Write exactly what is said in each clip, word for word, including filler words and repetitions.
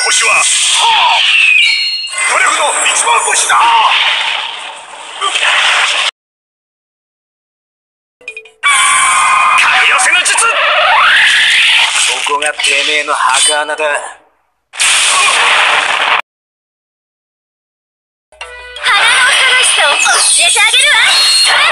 星は、はあ、努力の一番星だ。影寄せの術。ここがてめえの墓穴だ。 花の楽しさを教えてあげるわ。それ。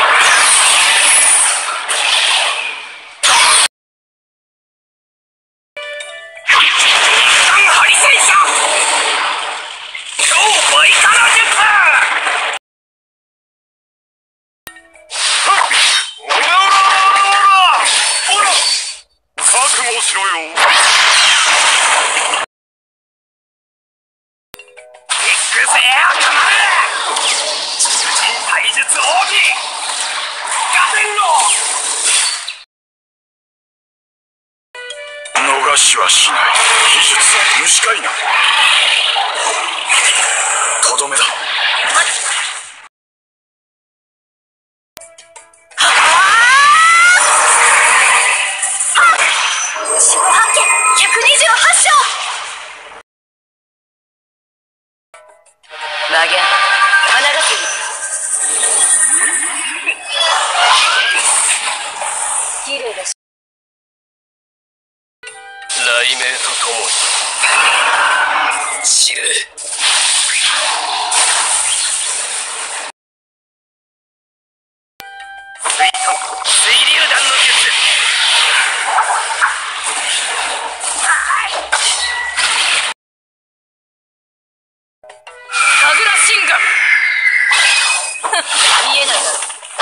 ハリセン者。今日もイカの術。 おらおらおらおらおら。覚悟しろよ。逃しはしない。技術虫飼いな。とどめだ。 四方八剣ひゃくにじゅうはち章。魔剣花がすぎ。綺麗だし。 雷鳴とともに知る。水遁水流弾の術。神楽神眼。 言えないだろ。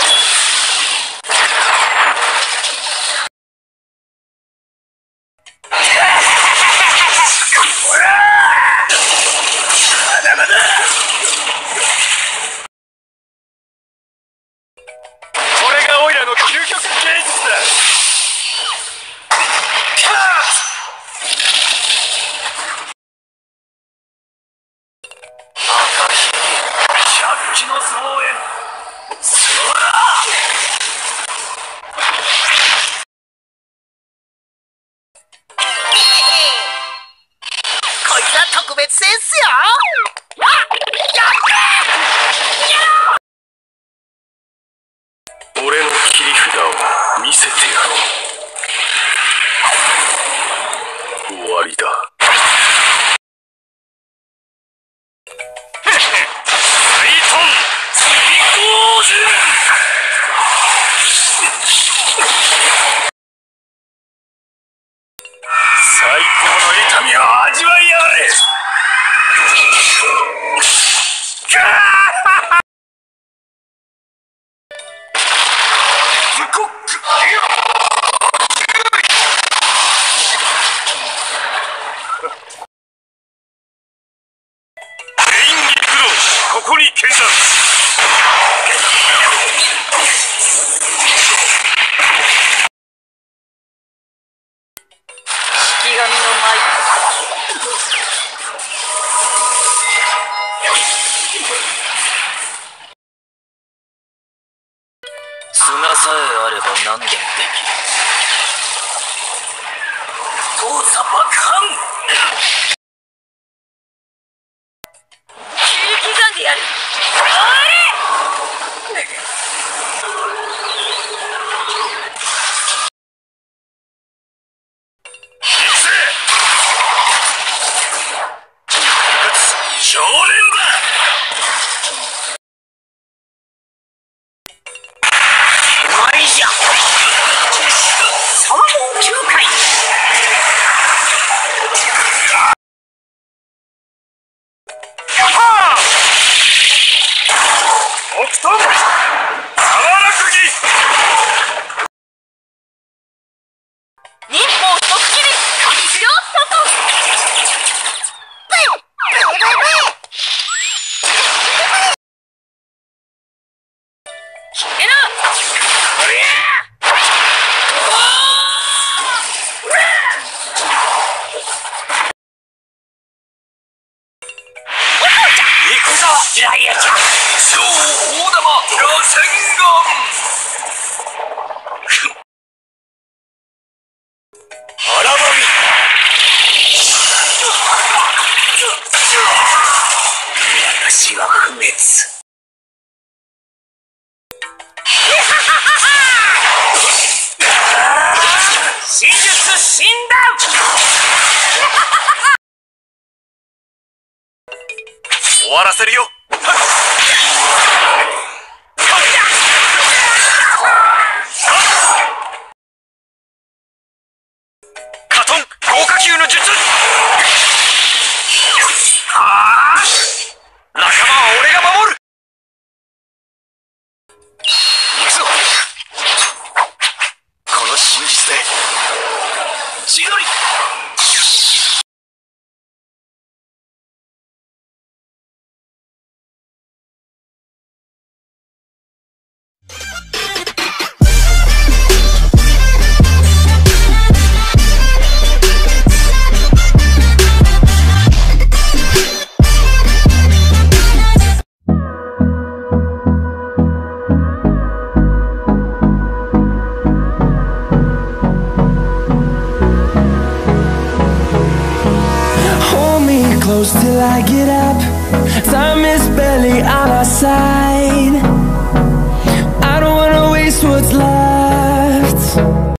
特別戦っすよ。 俺の切り札を見せてやろう。終わりだ。最高の痛みを味わいやがれ。ここに見参。 式神の舞。 砂さえあれば何でもできる。動作爆破。 切り刻んでやる。 少年だ。 うまいじゃん。サワボーきゅうかい。 北斗沢落儀。 忍法即切り一両外。決めな。 行くぞライアちゃん。 超大玉螺旋丸。荒波。 私は不滅。 死術診断。 終わらせるよ。カトン豪華級の術。仲間は俺が守る。行くぞ。この真実で千鳥。 Close till I get up. Time is barely on our side. I don't wanna waste what's left.